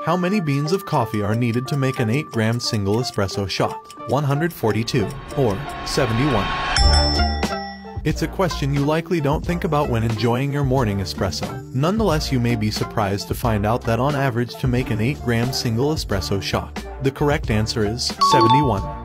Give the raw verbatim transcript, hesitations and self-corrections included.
How many beans of coffee are needed to make an eight gram single espresso shot? one hundred forty-two or seventy-one? It's a question you likely don't think about when enjoying your morning espresso. Nonetheless, you may be surprised to find out that on average to make an eight gram single espresso shot, the correct answer is seventy-one.